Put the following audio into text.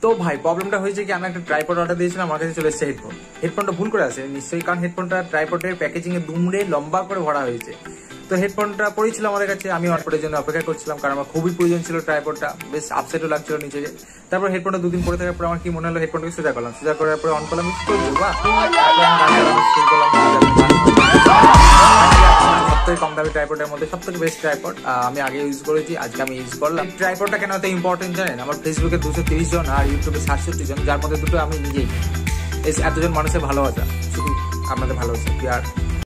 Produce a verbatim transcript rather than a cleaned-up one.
তো ভাই প্রবলেমটা হয়েছে কি, আমি একটা ট্রাইপড অর্ডার দিয়েছিলাম, আমার কাছে চলে এসেছে হেডফোন। হেডফোনটা ভুল করে আছে নিশ্চয়ই, কারণ হেডফোনটা ট্রাইপডের প্যাকেজিং এ দুমড়ে লম্বা করে ভরা হয়েছে। তো হেডফোনটা পড়েছিল আমাদের কাছে, আমি অর্ডারের জন্য অপেক্ষা করছিলাম, কারণ আমার খুবই প্রয়োজন ছিল ট্রাইপডটা, বেশ আপসেটও লাগছিল নিজেকে। তারপর হেডফোনটা দুদিন পরে থাকার পর আমার কি মনে হলো, হেডফোনটাকে সোজা করলাম, সোজা করার পরে অন করলাম, সবথেকে কম দামি ট্রাইপডের মধ্যে সবথেকে বেস্ট ট্রাইপড আমি আগে ইউজ করেছি, আজকে আমি ইউজ করলাম। ট্রাইপডটা কেন এত ইম্পর্টেন্ট জানেন? আমার ফেসবুকে দুশো তিরিশ জন আর ইউটিউবে সাতষট্টি জন, যার মধ্যে দুটো আমি নিজেই। এতজন মানুষের ভালোবাসা, শুধু আপনাদের ভালোবাসা, আর